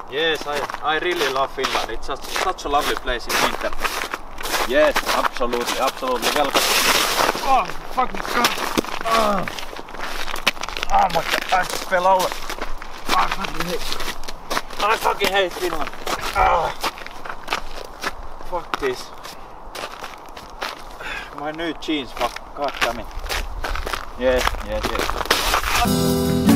Yes, I really love Finland. It's just such a lovely place in winter. Yes, absolutely, absolutely. Welcome. Oh, fucking god. Oh my god, I just fell over. I fucking hate Finland. Fuck this. My new jeans, fuck, god damn it. Yes, yes, yes.